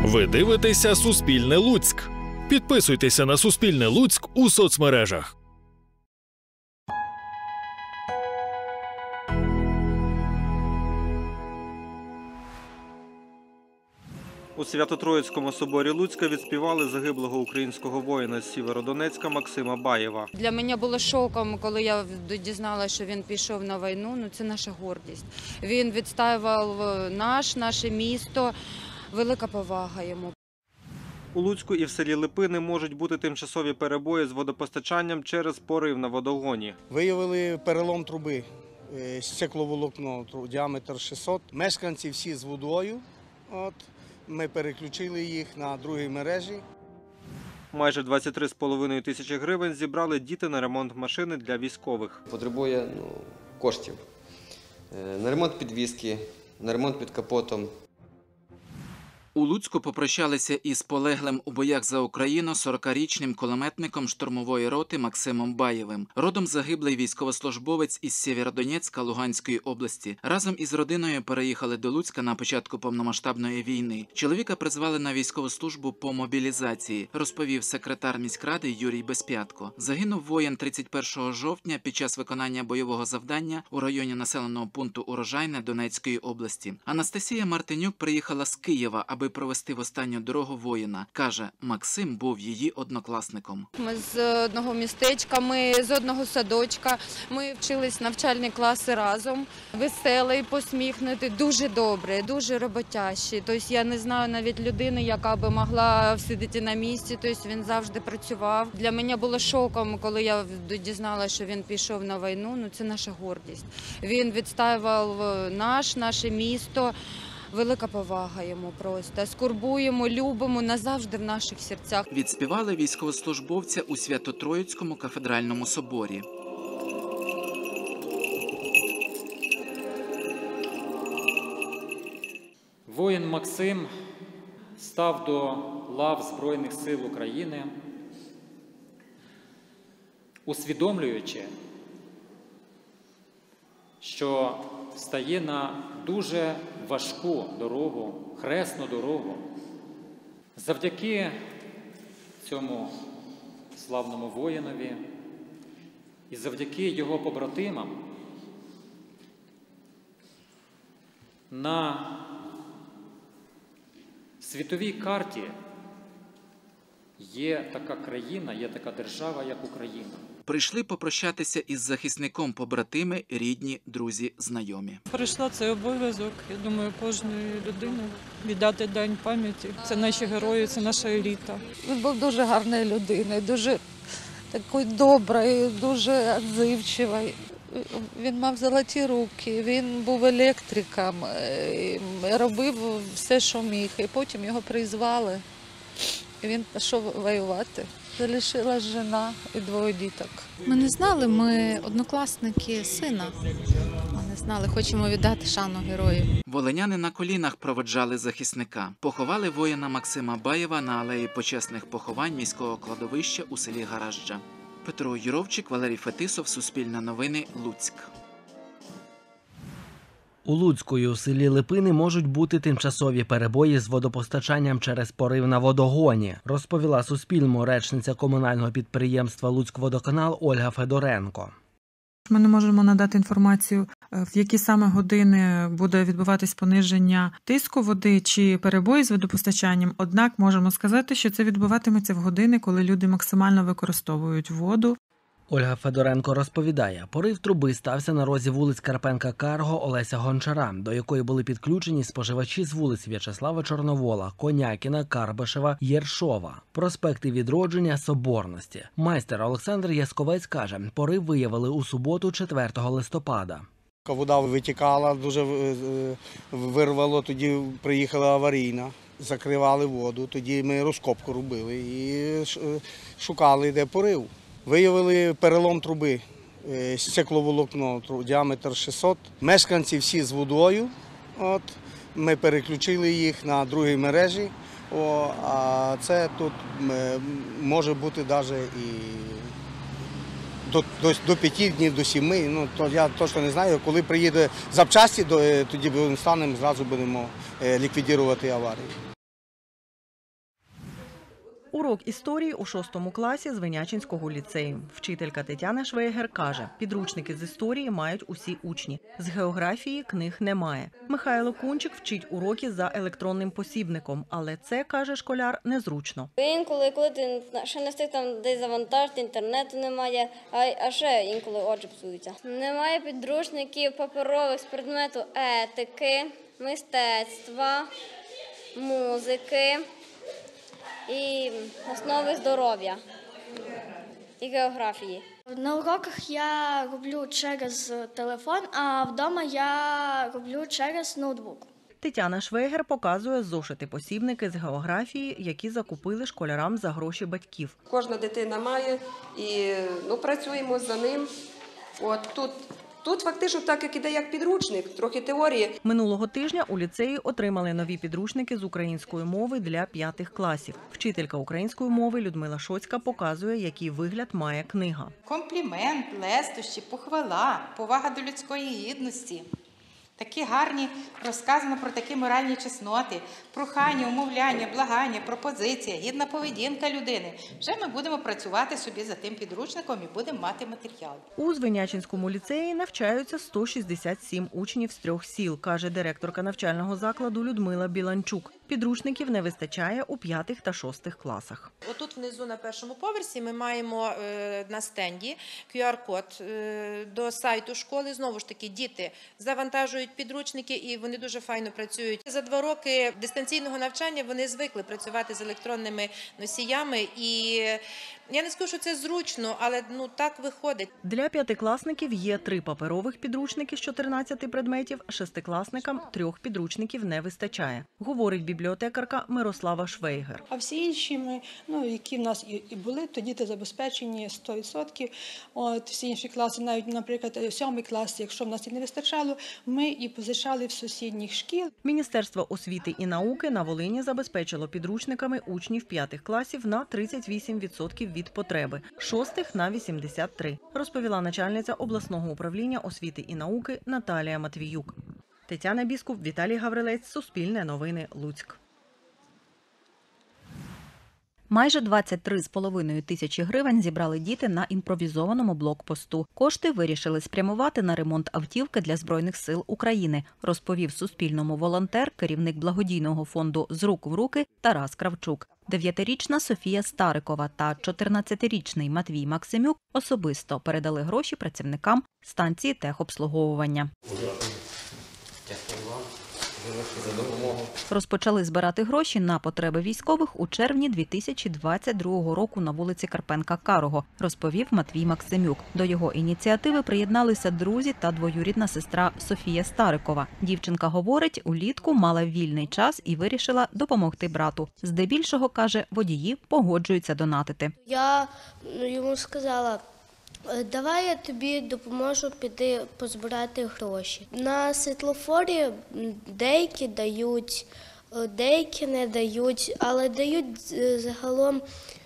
Ви дивитеся «Суспільне Луцьк». Підписуйтеся на «Суспільне Луцьк» у соцмережах. У Свято-Троїцькому соборі Луцька відспівали загиблого українського воїна з Сєвєродонецька Максима Баєва. Для мене було шоком, коли я дізналася, що він пішов на війну. Це наша гордість. Він відстоював наше місто. Велика повага йому. У Луцьку і в селі Липини можуть бути тимчасові перебої з водопостачанням через порив на водогоні. Виявили перелом труби, стекловолокно, діаметр 600. Мешканці всі з водою. Ми переключили їх на другій мережі. Майже 23,5 тисячі гривень зібрали діти на ремонт машини для військових. Потребує коштів на ремонт підвіски, на ремонт під капотом. У Луцьку попрощалися із полеглим у боях за Україну 40-річним кулеметником штурмової роти Максимом Баєвим. Родом загиблий військовослужбовець із Сєвєродонецька Луганської області. Разом із родиною переїхали до Луцька на початку повномасштабної війни. Чоловіка призвали на військову службу по мобілізації, розповів секретар міськради Юрій Безп'ятко. Загинув воїн 31 жовтня під час виконання бойового завдання у районі населеного пункту Урожайне Донецької області. Анастасія Мартинюк приїхала з Києва, аби провести в останню дорогу воїна. Каже, Максим був її однокласником. Ми з одного містечка, ми з одного садочка. Ми вчились навчальні класи разом. Веселий, посміхнутий, дуже добрий, дуже роботящий. Тобто я не знаю навіть людини, яка би могла сидіти на місці. Тобто він завжди працював. Для мене було шоком, коли я дізналася, що він пішов на війну. Це наша гордість. Він відстоював наше місто. Велика повага йому просто. Скорбуємо, любимо назавжди в наших серцях. Відспівали військовослужбовця у Свято-Троїцькому кафедральному соборі. Воїн Максим став до лав Збройних сил України, усвідомлюючи, що стає на дуже важку дорогу, хресну дорогу. Завдяки цьому славному воїнові і завдяки його побратимам на світовій карті є така країна, є така держава, як Україна. Прийшли попрощатися із захисником побратими, рідні, друзі, знайомі. Прийшла цей обов'язок, я думаю, кожної людини віддати дань пам'яті. Це наші герої, це наша еліта. Він був дуже гарною людиною, дуже такою доброю, дуже відзивчивою. Він мав золоті руки, він був електриком, робив все, що міг. І потім його призвали, і він пішов воювати. Залишилась жена і двоє діток. Ми не знали, ми однокласники сина. Ми не знали, хочемо віддати шану герою. Волиняни на колінах проводжали захисника. Поховали воїна Максима Баєва на алеї почесних поховань міського кладовища у селі Гаражджа. Петро Юровчик, Валерій Фетисов, Суспільне новини, Луцьк. У Луцьку і у селі Липини можуть бути тимчасові перебої з водопостачанням через порив на водогоні, розповіла Суспільному речниця комунального підприємства «Луцькводоканал» Ольга Федоренко. Ми не можемо надати інформацію, в які саме години буде відбуватись пониження тиску води чи перебої з водопостачанням, однак можемо сказати, що це відбуватиметься в години, коли люди максимально використовують воду. Ольга Федоренко розповідає, порив труби стався на розі вулиць Карпенка-Карго, Олеся Гончара, до якої були підключені споживачі з вулиць В'ячеслава Чорновола, Конякіна, Карбишева, Єршова, проспекти Відродження, Соборності. Майстер Олександр Ясковець каже, порив виявили у суботу 4 листопада. Вода витікала, дуже вирвало, тоді приїхала аварійна, закривали воду, тоді ми розкопку робили і шукали, де порив. Виявили перелом труби, стекловолокно, діаметр 600. Мешканці всі з водою. Ми переключили їх на другій мережі. А це тут може бути навіть і до 5 днів, до 7. То я точно не знаю. Коли приїде запчасті, тоді станемо, зразу будемо ліквідувати аварію. Урок історії у 6 класі з Винячинського ліцею. Вчителька Тетяна Швейгер каже, підручники з історії мають усі учні. З географії книг немає. Михайло Кунчик вчить уроки за електронним посібником, але це, каже школяр, незручно. Інколи, коли ти ще не встиг там десь завантажити, інтернету немає, а ще інколи очі псуються. Немає підручників паперових з предмету етики, мистецтва, музики і основи здоров'я і географії. На уроках я роблю через телефон, а вдома я роблю через ноутбук. Тетяна Швейгер показує зошити-посібники з географії, які закупили школярам за гроші батьків. Кожна дитина має і працюємо за ним. Тут фактично так, як іде як підручник, трохи теорії. Минулого тижня у ліцеї отримали нові підручники з української мови для 5 класів. Вчителька української мови Людмила Шоцька показує, який вигляд має книга. Комплімент, лестощі, похвала, повага до людської гідності. Такі гарні, розказано про такі моральні чесноти, прохання, умовляння, благання, пропозиція, гідна поведінка людини. Вже ми будемо працювати собі за тим підручником і будемо мати матеріал. У Звинячинському ліцеї навчаються 167 учнів з 3 сіл, каже директорка навчального закладу Людмила Біланчук. Підручників не вистачає у 5 та 6 класах. Отут внизу на першому поверсі ми маємо на стенді QR-код до сайту школи. Знову ж таки, діти завантажують підручники і вони дуже файно працюють. За 2 роки дистанційного навчання вони звикли працювати з електронними носіями. І я не скажу, що це зручно, але так виходить. Для 5-класників є 3 паперових підручники з 14 предметів, 6-класникам 3 підручників не вистачає, говорить бібліотекарка Мирослава Швейгер. А всі інші, які в нас і були, то діти забезпечені 100%. Всі інші класи, навіть, наприклад, 7 клас, якщо в нас і не вистачало, ми і позичали в сусідніх шкіл. Міністерство освіти і науки на Волині забезпечило підручниками учнів 5 класів на 38% від потреби, 6 на 83%, розповіла начальниця обласного управління освіти і науки Наталія Матвіюк. Тетяна Біскуп, Віталій Гаврилець, Суспільне новини, Луцьк. Майже 23,5 тисячі гривень зібрали діти на імпровізованому блокпосту. Кошти вирішили спрямувати на ремонт автівки для Збройних сил України, розповів Суспільному волонтер, керівник благодійного фонду «З рук в руки» Тарас Кравчук. 9-річна Софія Старикова та 14-річний Матвій Максимюк особисто передали гроші працівникам станції техобслуговування. Розпочали збирати гроші на потреби військових у червні 2022 року на вулиці Карпенка-Карого, розповів Матвій Максимюк. До його ініціативи приєдналися друзі та двоюрідна сестра Софія Старикова. Дівчинка говорить, улітку мала вільний час і вирішила допомогти брату. Здебільшого, каже, водії погоджуються донатити. Я йому сказала: давай я тобі допоможу піти позбирати гроші. На світлофорі деякі дають, деякі не дають, але дають загалом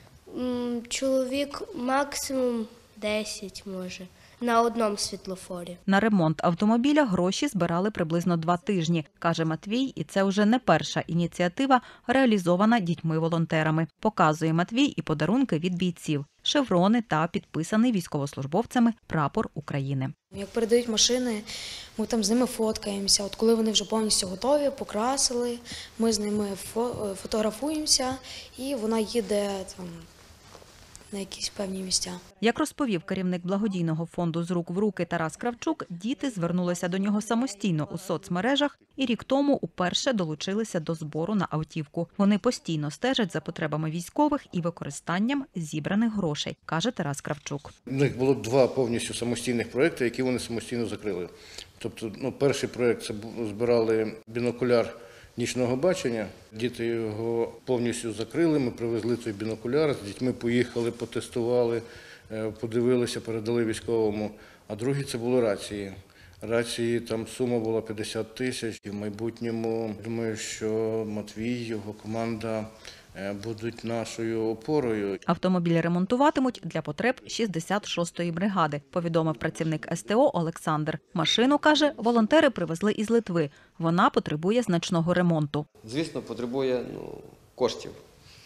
чоловік максимум 10, може, на одному світлофорі. На ремонт автомобіля гроші збирали приблизно 2 тижні, каже Матвій, і це вже не перша ініціатива, реалізована дітьми-волонтерами. Показує Матвій і подарунки від бійців. Шеврони та підписаний військовослужбовцями прапор України. Як передають машини, ми там з ними фоткаємося. От коли вони вже повністю готові, покрасили, ми з ними фотографуємося і вона їде там на якісь певні місця. Як розповів керівник благодійного фонду «З рук в руки» Тарас Кравчук, діти звернулися до нього самостійно у соцмережах і рік тому уперше долучилися до збору на автівку. Вони постійно стежать за потребами військових і використанням зібраних грошей, каже Тарас Кравчук. У них було 2 повністю самостійних проекти, які вони самостійно закрили. Тобто, перший проект – це збирали бінокуляр нічного бачення. Діти його повністю закрили, ми привезли той бінокуляр, з дітьми поїхали, потестували, подивилися, передали військовому. А другий – це були рації. Рації, там сума була 50 тисяч. І в майбутньому, думаю, що Матвій, його команда будуть нашою опорою. Автомобіль ремонтуватимуть для потреб 66-ї бригади, повідомив працівник СТО Олександр. Машину, каже, волонтери привезли із Литви. Вона потребує значного ремонту. Звісно, потребує коштів.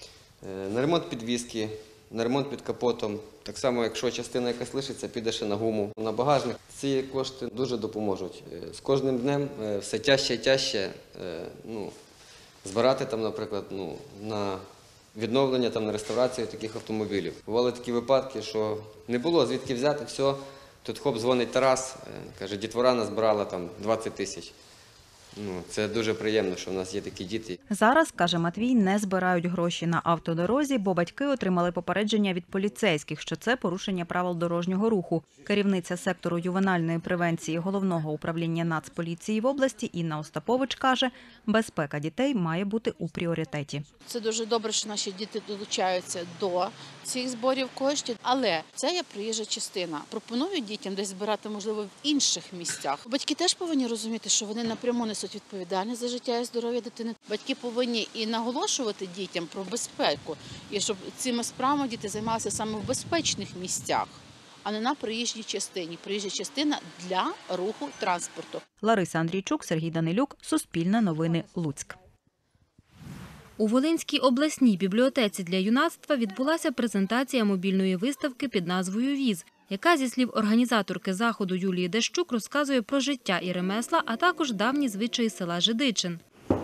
На ремонт підвіски, на ремонт під капотом. Так само, якщо частина якась лишиться, піде ще на гуму. На багажник ці кошти дуже допоможуть. З кожним днем все тяжче і тяжче збирати там, наприклад, на відновлення, на реставрацію таких автомобілів. Бували такі випадки, що не було звідки взяти все. Тут хоп, дзвонить Тарас, каже, дітвора назбирала там 20 тисяч. Це дуже приємно, що в нас є такі діти. Зараз, каже Матвій, не збирають гроші на автодорозі, бо батьки отримали попередження від поліцейських, що це порушення правил дорожнього руху. Керівниця сектору ювенальної превенції Головного управління Нацполіції в області Інна Остапович каже, безпека дітей має бути у пріоритеті. Це дуже добре, що наші діти долучаються до цих зборів коштів, але це є проїжджа частина. Пропоную дітям десь збирати, можливо, в інших місцях. Батьки теж повинні розуміти, що вони напряму несуть відповідальність за життя і здоров'я дитини. Батьки повинні і наголошувати дітям про безпеку, і щоб цими справами діти займалися саме в безпечних місцях, а не на проїжджій частині. Проїжджа частина для руху транспорту. Лариса Андрійчук, Сергій Данилюк, Суспільне новини, Луцьк. У Волинській обласній бібліотеці для юнацтва відбулася презентація мобільної виставки під назвою «Віз», яка, зі слів організаторки заходу Юлії Дещук, розказує про життя і ремесла, а також давні звичаї села Жидичин.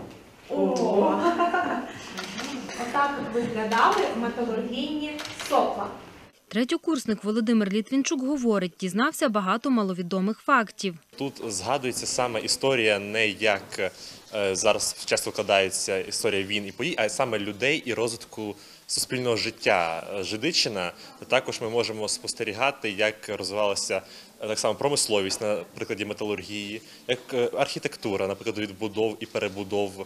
Отак виглядали металургійні сопла. Третьокурсник Володимир Літвінчук говорить, дізнався багато маловідомих фактів. Тут згадується саме історія не як зараз часто вкладається історія війн і подій, а саме людей і розвитку суспільного життя. Жидичина, також ми можемо спостерігати, як розвивалася так само промисловість на прикладі металургії, як архітектура, наприклад, відбудов і перебудов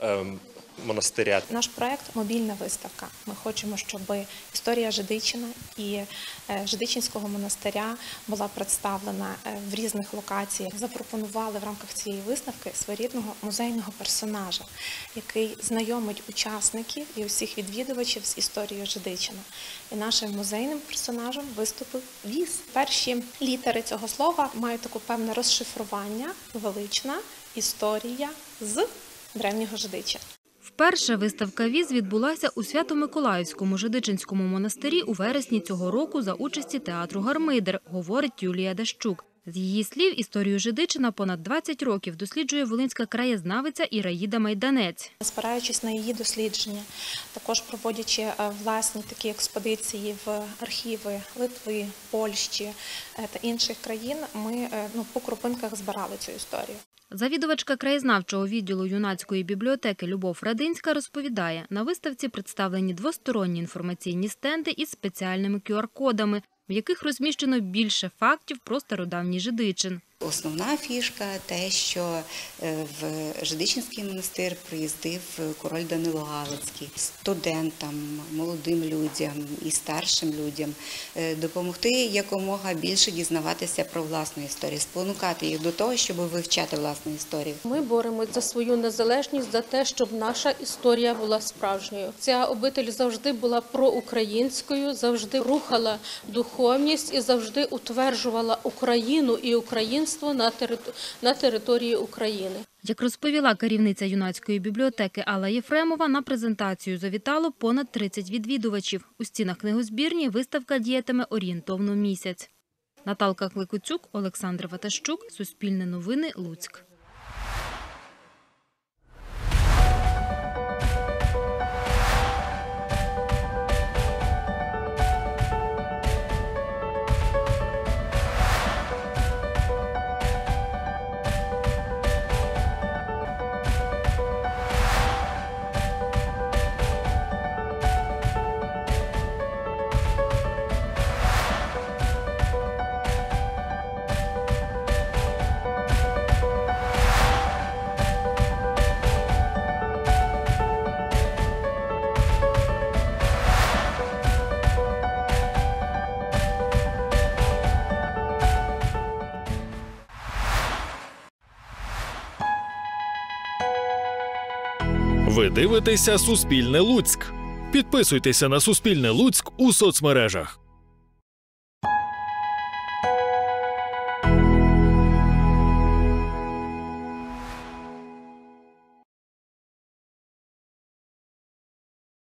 монастиря. Наш проєкт – мобільна виставка. Ми хочемо, щоб історія Жидичина і Жидичинського монастиря була представлена в різних локаціях. Запропонували в рамках цієї виставки своєрідного музейного персонажа, який знайомить учасників і усіх відвідувачів з історією Жидичина. І нашим музейним персонажем виступив віз. Перші літери цього слова мають таке певне розшифрування, велична історія з древнього Жидича. Вперше виставка «Віз» відбулася у Свято-Миколаївському Жидичинському монастирі у вересні цього року за участі театру «Гармидер», говорить Юлія Дещук. З її слів, історію Жидичина понад 20 років досліджує волинська краєзнавиця Іраїда Майданець. Спираючись на її дослідження, також проводячи власні такі експедиції в архіви Литви, Польщі та інших країн, ми по крупинках збирали цю історію. Завідувачка краєзнавчого відділу юнацької бібліотеки Любов Радинська розповідає, на виставці представлені двосторонні інформаційні стенди із спеціальними QR-кодами, в яких розміщено більше фактів про стародавній Жидичин. Основна фішка – те, що в Жидичинський монастир приїздив король Данило Галицький. Студентам, молодим людям і старшим людям допомогти якомога більше дізнаватися про власну історію, спонукати їх до того, щоб вивчати власну історію. Ми боремося за свою незалежність, за те, щоб наша історія була справжньою. Ця обитель завжди була проукраїнською, завжди рухала духовність і завжди утверджувала Україну і українство на території України. Як розповіла керівниця юнацької бібліотеки Алла Єфремова, на презентацію завітало понад 30 відвідувачів. У стінах книгозбірні виставка діятиме орієнтовно місяць. Наталка Кликуцюк, Олександр Ватащук, Суспільне новини, Луцьк. Ви дивитеся «Суспільне Луцьк». Підписуйтеся на «Суспільне Луцьк» у соцмережах.